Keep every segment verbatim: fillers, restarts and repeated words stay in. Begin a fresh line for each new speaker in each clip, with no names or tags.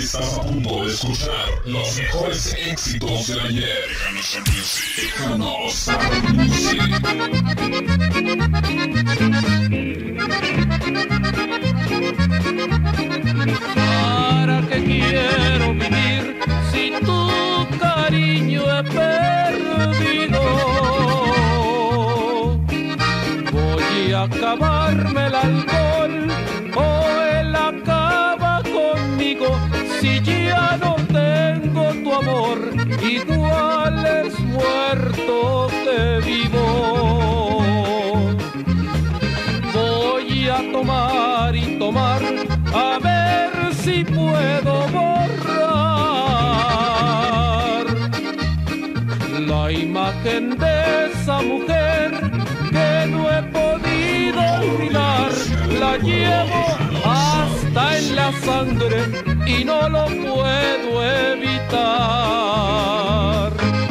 Estás a punto de escuchar los mejores éxitos del ayer. Déjanos al music.
¿Para qué quiero vivir si tu cariño he perdido? Voy a acabarme el alcohol o él acaba conmigo si ya no tengo tu amor, igual es muerto que vivo. Voy a tomar y tomar a ver si puedo borrar la imagen de esa mujer que no he podido olvidar. La llevo hasta en la sangre y no lo puedo evitar.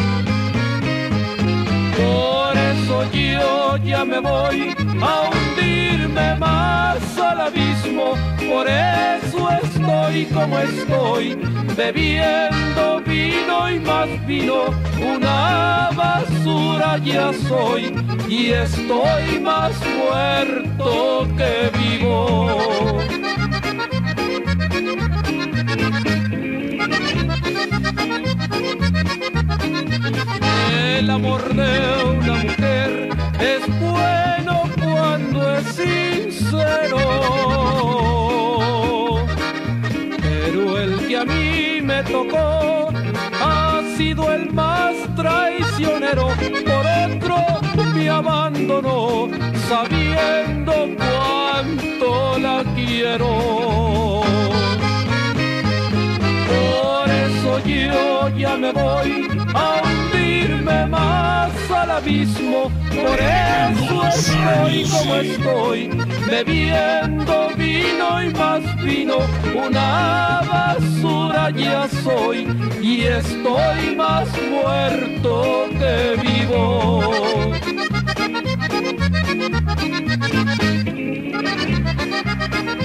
Por eso yo ya me voy a hundirme más al abismo. Por eso estoy como estoy, bebiendo vino y más vino. Una basura ya soy y estoy más muerto que vivo. El amor de una mujer es bueno cuando es sincero, pero el que a mí me tocó ha sido el más traicionero. Por otro me abandonó sabiendo cuánto la quiero. Por eso yo ya me voy a hundirme más al abismo. Por eso estoy como estoy, bebiendo vino y más vino. Una basura ya soy y estoy más muerto que vivo.